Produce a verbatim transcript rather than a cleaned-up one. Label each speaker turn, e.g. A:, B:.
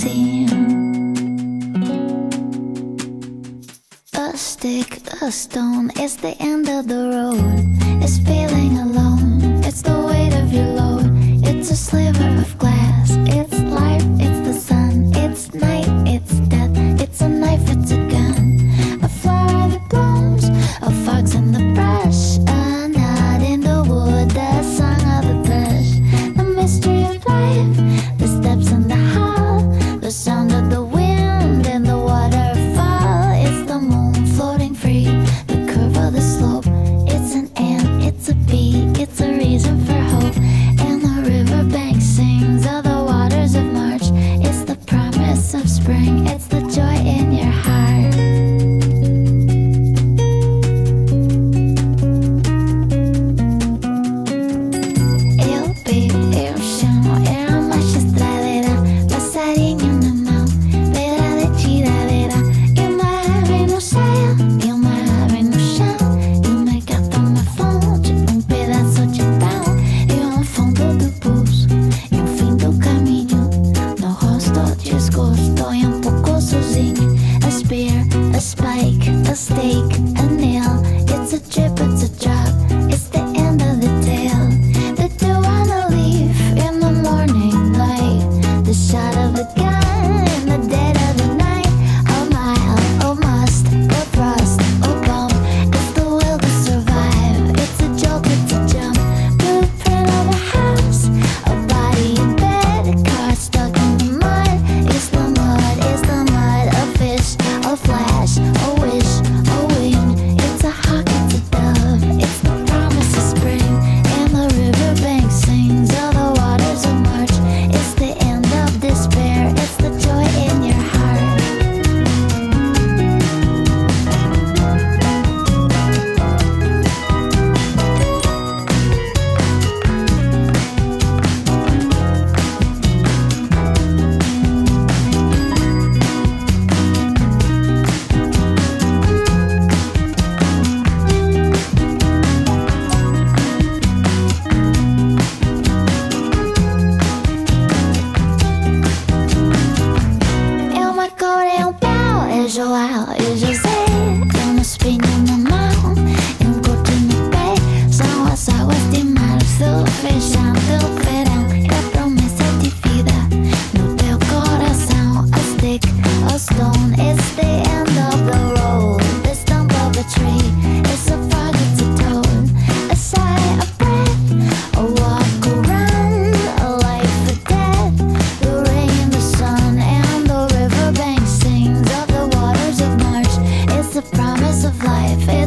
A: see. A stick, a stone, it's the end of the road. It's feeling alone, it's the weight of your load. It's a sliver of glass, it's life, it's the sun. It's night, it's death, it's a knife, it's a gun. A flower that blooms, a fox in the brush, a knot in the wood, the song of the thrush. The mystery of life, the steps in the hall, the sound of the wind and the waterfall. It's the moon floating free, the curve of the slope. It's an ant, it's a bee, it's a reason for hope. And the riverbank sings of the waters of March. It's the promise of spring, it's the joy in your heart. Eu bebo, eu chamo, é a marcha estradeira, passarinho na mão, beira de tiradeira. E uma ave no céu, e uma ave no chão, e uma gata na fonte, um pedaço de pão, e um fundo do pulso, e um fim do caminho. No rosto, desgosto e um pouco sozinho. A spear, a spike, a stake, a nail. It's a trip, it's a drop, it's the end of the tale. The dew on the leaf in the morning light, the shot of a gun in the dead of the night. A mile, a must, a thrust, a bump. It's the will to survive, it's a jolt, it's a jump. Blueprint of a house, a body in bed, a car stuck in the mud. It's the mud, it's the mud, a fish, a flash, a wish, a wind. It's a hawk, it's a dove, it's the promise of spring. And the riverbank sings of the waters of March. It's the end of despair, it's the joy in your heart. É uma cor, é um pau, é João, é José. É um espinho na mão, é um corte no pé. São as águas de março, fechando o verão. É a promessa de vida no teu coração. A stick, a stone, it's the end of the road. The stump of a tree, it's a frog, it's a toad. A sigh, a breath, a walk, a run, a life, a death. The rain, the sun, and the riverbank sings of the waters of March. It's the promise of life.